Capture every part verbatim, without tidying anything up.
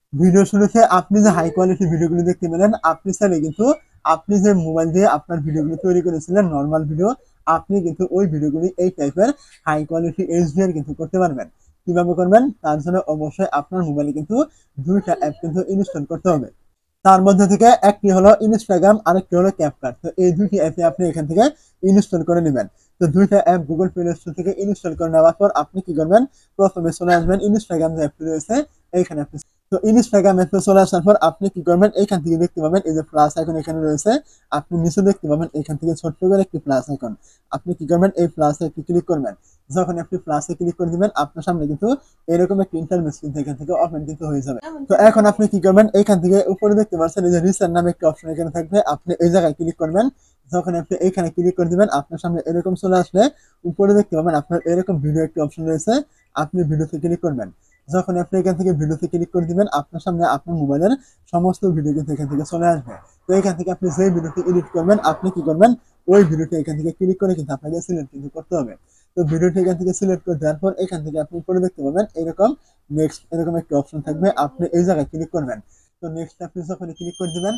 Video শুরুতে আপনি যে হাই কোয়ালিটি ভিডিওগুলো দেখতে পেলেন, আপনি চাইলে কিন্তু আপনি যে মোবাইল দিয়ে আপনার ভিডিওগুলো তৈরি করেছিলেন নরমাল ভিডিও, আপনি কিন্তু ওই ভিডিওগুলি এই টাইপের হাই কোয়ালিটি এইচডিআর কিন্তু করতে পারবেন। কিভাবে করবেন? তার জন্য অবশ্যই আপনার মোবাইলে কিন্তু দুইটা অ্যাপ কিন্তু ইনস্টল করতে হবে। তার মধ্যে থেকে একটি হলো ইনস্টাগ্রাম, আরেকটি হলো ক্যাপকাট। তো এই দুইটি অ্যাপে আপনি এখান থেকে ইনস্টল করে নেবেন। তো দুইটা অ্যাপ গুগল প্লে স্টোর থেকে ইনস্টল করে নেওয়ার পর আপনি কি করবেন? প্রথমে চলে আসবেন ইনস্টাগ্রাম যে অ্যাপটি রয়েছে এইখানে আপনি। তো ইনস্টাগ্রাম অ্যাপে চলে আসার পর আপনি কি করবেন? এইখান থেকে দেখতে পাবেন এই যে প্লাস আইকন এখানে রয়েছে। আপনি নিচে দেখতে পাবেন এখান থেকে ছোট্ট করে একটি প্লাস আইকন। আপনি কি করবেন? এই প্লাসে একটি ক্লিক করবেন। যখন আপনি প্লাসে ক্লিক করে দিবেন আপনার সামনে কিন্তু এরকম একটা ইন্টারফেস কিন্তু এখান থেকে ওপেন কিন্তু হয়ে যাবে। তো এখন আপনি কি করবেন? এইখান থেকে উপরে দেখতে পাচ্ছেন এই যে রিসেন্ট নামে একটা অপশন এখানে থাকবে। আপনি এই জায়গায় ক্লিক করবেন। যখন আপনি এইখানে ক্লিক করে দিবেন আপনার সামনে এরকম চলে আসলে উপরে দেখতে পাবেন আপনার এরকম ভিডিও একটি অপশন রয়েছে। আপনি ভিডিওতে ক্লিক করবেন। যখন আপনি এখান থেকে ভিডিওতে ক্লিক করে দিবেন আপনার সামনে আপনার মোবাইলের সমস্ত ভিডিও কিন্তু এখান থেকে চলে আসবে। তো এখান থেকে আপনি যে ভিডিওটি এডিট করবেন আপনি কি করবেন? ওই ভিডিওটি এখান থেকে ক্লিক করে কিন্তু আপনাকে সিলেক্ট কিন্তু করতে হবে। তো ভিডিওটি এখান থেকে সিলেক্ট করে দেওয়ার পর এখান থেকে আপনি উপরে দেখতে পাবেন এরকম নেক্সট এরকম একটা অপশন থাকবে। আপনি এই জায়গায় ক্লিক করবেন। তো নেক্সট আপনি যখন ক্লিক করে দিবেন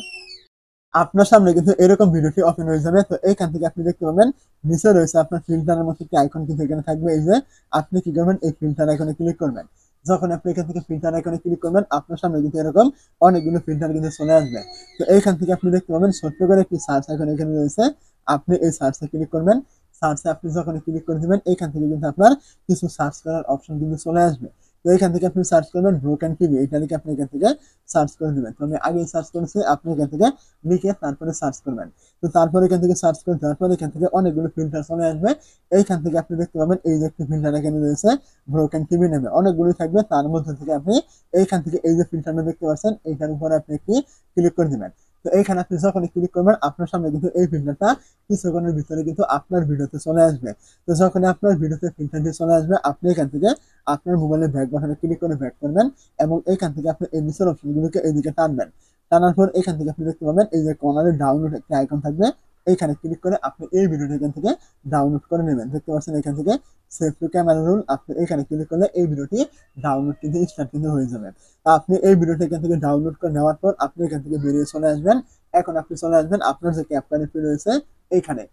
আপনার সামনে কিন্তু এরকম ভিডিওটি ওপেন হয়ে যাবে। তো এইখান থেকে আপনি দেখতে পাবেন নিচে রয়েছে আপনার ফিল্টারের মতো একটি আইকন কিন্তু এখানে থাকবে। এই যে আপনি কি করবেন? এই ফিল্টার আইকনে ক্লিক করবেন। যখন আপনি এখান থেকে ফিল্টার আইকনে ক্লিক করবেন আপনার সামনে কিন্তু এরকম অনেকগুলো ফিল্টার কিন্তু চলে আসবে। তো এইখান থেকে আপনি দেখতে পাবেন ছোট্ট করে একটি সার্চ আইকন এখানে রয়েছে। আপনি এই সার্চে ক্লিক করবেন। সার্চে আপনি যখন ক্লিক করে দিবেন এইখান থেকে কিন্তু আপনার কিছু সার্চ করার অপশন কিন্তু চলে আসবে। তো এখান থেকে আপনি সার্চ করবেন ব্রোকেন টিভি, এটা লিখে আপনি এখান থেকে সার্চ করে দিবেন। তো আমি আগেই সার্চ করেছি, আপনি এখান থেকে লিখে তারপরে সার্চ করবেন। তো তারপরে এখান থেকে সার্চ করে দেওয়ার পরে এখান থেকে অনেকগুলো ফিল্টার চলে আসবে। এইখান থেকে আপনি দেখতে পাবেন এই যে একটি ফিল্টার এখানে রয়েছে ব্রোকেন টিভি নামে, অনেকগুলোই থাকবে। তার মধ্যে থেকে আপনি এইখান থেকে এই যে ফিল্টারটা দেখতে পাচ্ছেন এইটার উপরে আপনি একটি ক্লিক করে দিবেন। তো এইখানে আপনি যখন ক্লিক করবেন আপনার সামনে কিন্তু এই ফিল্টারটা কিছুক্ষণের ভিতরে কিন্তু আপনার ভিডিওতে চলে আসবে। তো যখন আপনার ভিডিওতে ফিল্টারটি চলে আসবে আপনি এখান থেকে আপনার মোবাইলের ব্যাক বাটনে ক্লিক করে ব্যাক করবেন এবং এইখান থেকে আপনি এই নিচের অপশনগুলোকে এইদিকে টানবেন। টানার পর এখান থেকে আপনি দেখতে পাবেন এই যে কর্নারে ডাউনলোড একটা আইকন থাকবে। এইখানে ক্লিক করে আপনি এই ভিডিওটি এখান থেকে ডাউনলোড করে নেবেন। দেখতে পাচ্ছেন এখান থেকে সেভ টু ক্যামেরা রোল, আপনি এখানে ক্লিক করলে এই ভিডিওটি ডাউনলোড কিন্তু স্টার্ট কিন্তু হয়ে যাবে। তা আপনি এই ভিডিওটি এখান থেকে ডাউনলোড করে নেওয়ার পর আপনি এখান থেকে বেরিয়ে চলে আসবেন। এখন আপনি চলে আসবেন আপনার যে ক্যাপকার্ডটি রয়েছে এইখানে।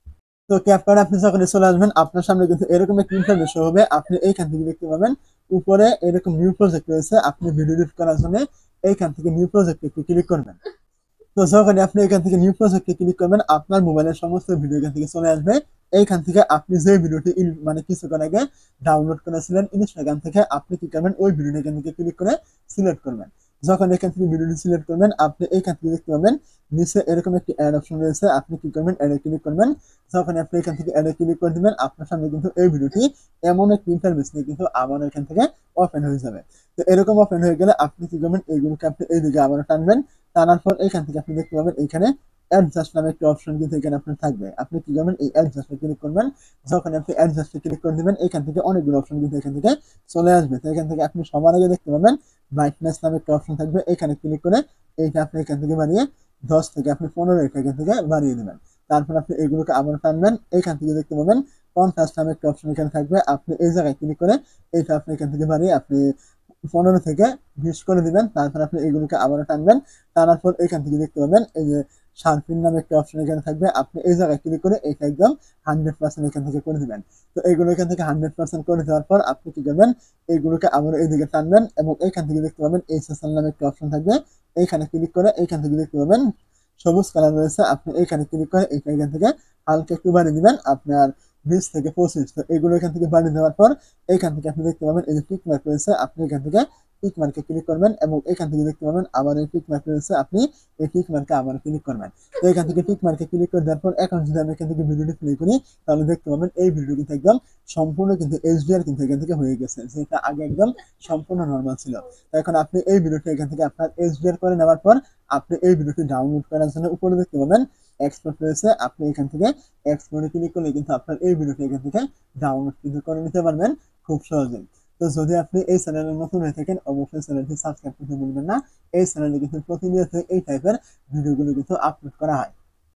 তো ক্যাপকার্ড আপনি যখন চলে আসবেন আপনার সামনে কিন্তু এরকম একটা ইন্টারফেস শো হবে। আপনি এইখান থেকে দেখতে পাবেন উপরে এরকম নিউ প্রজেক্ট রয়েছে। আপনি ভিডিও এডিট করার জন্য এইখান থেকে নিউ প্রজেক্টে একটু ক্লিক করবেন। তো যখন আপনি এখান থেকে নিউ প্রজেক্টে ক্লিক করবেন আপনার মোবাইলের সমস্ত ভিডিও এখান থেকে চলে আসবে। এইখান থেকে আপনি যে ভিডিওটি ইন- মানে কিছুক্ষণ আগে ডাউনলোড করেছিলেন ইনস্টাগ্রাম থেকে আপনি কি করবেন? ওই ভিডিওটি এখান থেকে ক্লিক করে সিলেক্ট করবেন। যখন এখান থেকে ভিডিওটি সিলেক্ট করবেন আপনি এইখান থেকে দেখতে পাবেন নিচে এরকম একটি অ্যাড অপশন রয়েছে। আপনি কি করবেন? অ্যাডে ক্লিক করবেন। যখন আপনি এখান থেকে অ্যাডে ক্লিক করে দিবেন আপনার সামনে কিন্তু এই ভিডিওটি এমন একটি ইন্টারফেস নিয়ে কিন্তু আবার এখান থেকে ওপেন হয়ে যাবে। তো এরকম ওপেন হয়ে গেলে আপনি কি করবেন? এইগুলোকে আপনি এইদিকে আবার টানবেন। টানার পর এখান থেকে আপনি দেখতে পাবেন এখানে অ্যাডজাস্ট নামে একটা অপশন কিন্তু এখানে আপনার থাকবে। আপনি কি করবেন? এই অ্যাডজাস্টে ক্লিক করবেন। যখন আপনি অ্যাডজাস্টে ক্লিক করে দিবেন এখান থেকে অনেকগুলো অপশন কিন্তু এখান থেকে চলে আসবে। তো এখান থেকে আপনি সবার আগে দেখতে পাবেন ব্রাইটনেস নামে একটা অপশন থাকবে। এখানে ক্লিক করে এইটা আপনি এখান থেকে বাড়িয়ে দশ থেকে আপনি পনেরো এটা এখান থেকে বাড়িয়ে দেবেন। তারপর আপনি এগুলোকে আবার টানবেন। এখান থেকে দেখতে পাবেন কন্ট্রাস্ট নামে একটা অপশন এখানে থাকবে। আপনি এই জায়গায় ক্লিক করে এইটা আপনি এখান থেকে বাড়িয়ে আপনি পনেরো থেকে বিশ করে দিবেন। তারপর আপনি এগুলোকে আবারও টানবেন। টানার পর এখান থেকে দেখতে পাবেন এই যে শার্পিন নামে একটা অপশন এখানে থাকবে। আপনি এই জায়গায় ক্লিক করে এটা একদম হান্ড্রেড পার্সেন্ট এখান থেকে করে দিবেন। তো এইগুলো এখান থেকে হান্ড্রেড পার্সেন্ট করে দেওয়ার পর আপনি কি করবেন? এইগুলোকে আবার এইদিকে টানবেন এবং এইখান থেকে দেখতে পাবেন এইচএসএল নামে একটা অপশন থাকবে। এইখানে ক্লিক করে এইখান থেকে দেখতে পাবেন সবুজ কালার রয়েছে। আপনি এইখানে ক্লিক করে এইটা এখান থেকে হালকা একটু বাড়িয়ে দিবেন আপনার বিশ থেকে পঁচিশ। তো এগুলো এখান থেকে বাড়িয়ে দেওয়ার পর এইখান থেকে আপনি দেখতে পাবেন এই যে টিক মার্ক রয়েছে। আপনি এখান থেকে টিক মার্কে ক্লিক করবেন এবং এখান থেকে দেখতে পাবেন আবার এই টিক মার্ক রয়েছে। আপনি এই টিক মার্কে আবার ক্লিক করবেন। তো এখান থেকে টিক মার্কে ক্লিক করে দেওয়ার পর এখন যদি আমি এখান থেকে ভিডিওটি প্লে করি তাহলে দেখতে পাবেন এই ভিডিও কিন্তু একদম সম্পূর্ণ কিন্তু এইচডিআর কিন্তু এখান থেকে হয়ে গেছে, যেটা আগে একদম সম্পূর্ণ নর্মাল ছিল। তো এখন আপনি এই ভিডিওটি এখান থেকে আপনার এইচডিআর করে নেওয়ার পর আপনি এই ভিডিওটি ডাউনলোড করার জন্য উপরে দেখতে পাবেন এক্সপোর্ট রয়েছে। আপনি এখান থেকে এক্সপোর্টে ক্লিক করলে কিন্তু আপনার এই ভিডিওটি এখান থেকে ডাউনলোড কিন্তু করে নিতে পারবেন খুব সহজেই। তো যদি আপনি এই চ্যানেলে নতুন হয়ে থাকেন অবশ্যই চ্যানেলটি সাবস্ক্রাইব করতে ভুলবেন না। এই চ্যানেলে কিন্তু প্রতিনিয়ত এই টাইপের ভিডিওগুলো কিন্তু আপলোড করা হয়।